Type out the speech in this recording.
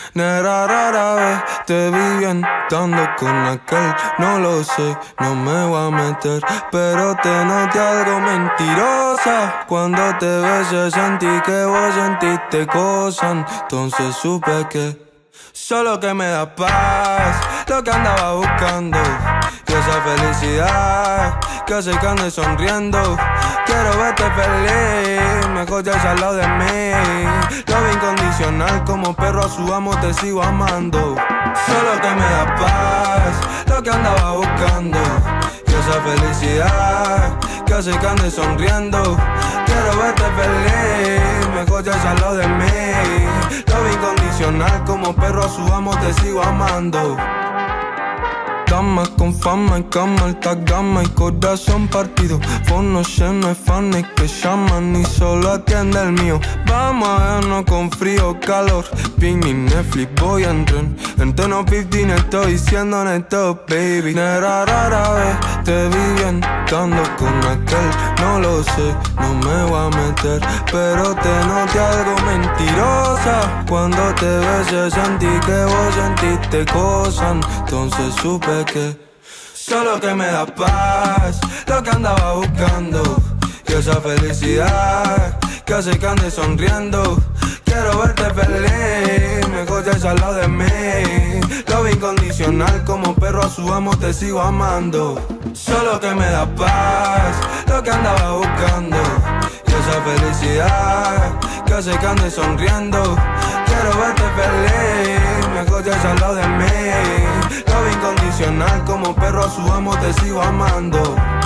Nera, rara vez te vi bien estando con aquel. No lo sé, no me voy a meter, pero te noté algo mentirosa. Cuando te besé sentí que vos sentiste cosas. Entonces supe que solo que me da paz, lo que andaba buscando. Y esa felicidad que hace que ande sonriendo. Quiero verte feliz, mejor ya al lado de mí. Lo incondicional, como perro a su amo te sigo amando. Solo que me da paz, lo que andaba buscando. Y esa felicidad que hace que ande sonriendo. Quiero verte feliz, mejor ya al lado de mí. Lo incondicional, como perro a su amo te sigo amando. Damas con fama y cama, alta gama y corazón partido. Fono lleno de fans que llaman y solo atiende el mío. Vamos a vernos con frío o calor. Ping y Netflix, voy en tren. En tono 15 estoy diciendo neto, baby. Nera, rara vez te vi bien estando con aquel. No lo sé, no me voy a meter, pero te noté algo mentirosa. Cuando te besé sentí que vos sentiste cosas. Entonces supe que solo que me da paz, lo que andaba buscando. Y esa felicidad que hace que ande sonriendo. Quiero verte feliz, mejor ya al lado de mí. Lo incondicional, como perro a su amo te sigo amando. Solo que me da paz, lo que andaba buscando. Y esa felicidad que hace que ande sonriendo. Quiero verte feliz, mejor ya al lado de mí. Lo incondicional, como perro a su amo te sigo amando.